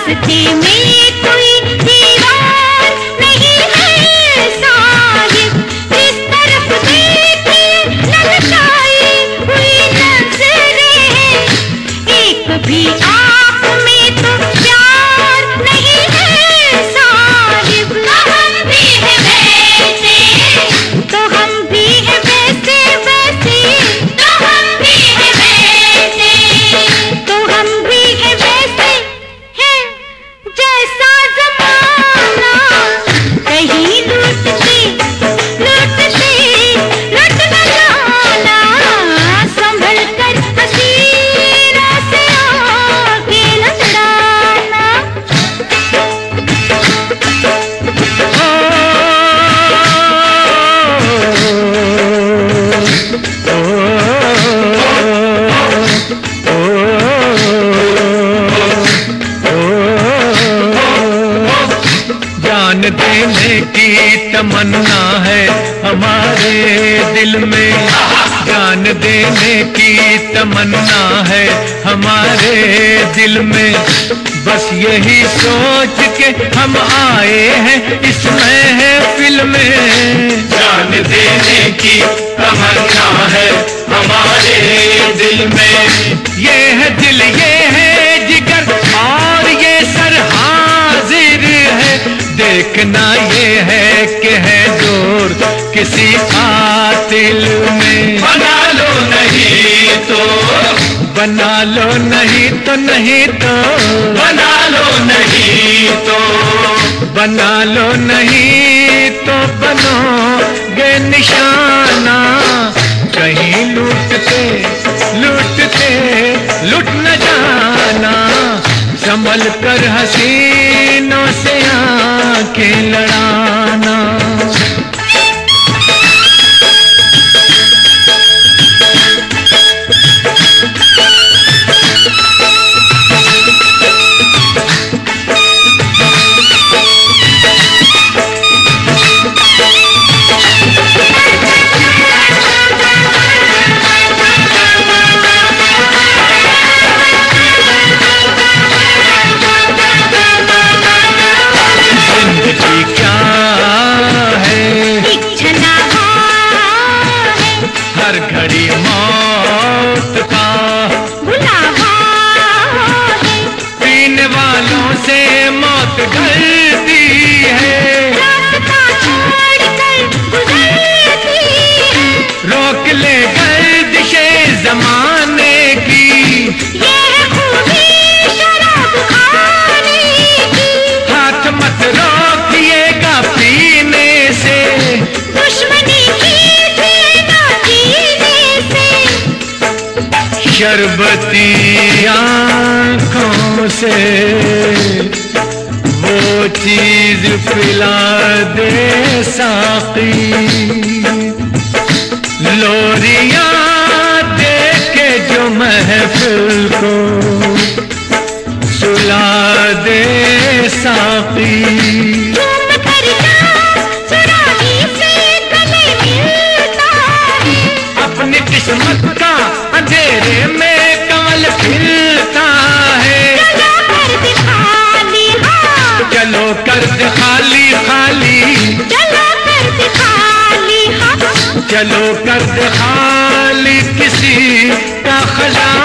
रास्ते में कोई दीवार नहीं है साहिब, जिस तरफ देखिए ललचाई हुई नजरें हैं, एक भी आप में तो प्यार नहीं है साहिब। तो हम भी है वैसे, तो हम भी है वैसे वैसे, तो हम भी है वैसे, तो हम भी है वैसे हैं जैसा ज़माना। कहीं लूटते लूटते लूट न जाना, संभल कर हसीनों से आंखें न चढ़ाना। जान देने की तमन्ना है हमारे दिल में, जान देने की तमन्ना है हमारे दिल में। बस यही सोच के हम आए हैं इस महफिल में। जान देने की तमन्ना है हमारे दिल में। ये है दिल, ये है जिगर और ये सर हाजिर है। देखना ये है कि है जोर किसी कातिल में। बना लो नहीं तो, बना लो नहीं तो, नहीं तो बना लो नहीं तो, बना लो नहीं तो बनोगे निशाना। कहीं लूटते लूटते लुट न जाना, संभल कर हसीनों से आंखें लड़ाना। जिंदगी क्या है, एक छना है, हर घड़ी मौत का बुलावा है, पीने वालों से मौत डरती है। रास्ता छोड़कर गुजरती है, रोक ले गर्दिशे जमाने की, ये है खूबी शराब खाने की। हाथ मत रोकिएगा पीने से, दुश्मनी कीजिए ना जीने से, शरबती आंखों से वो चीज पिला दे साकी। लोरियां दे के जो महफिल को सुला दे साकी। झूम कर जाम सुराही से गले मिलता है, अपनी किस्मत का अंधेरे में कमल खिलता है। चलो कर दे खाली हाथ, चलो कर दे खाली खाली, चलो कर दे खाली हाथ, चलो कर दे खाली किसी का खजाना।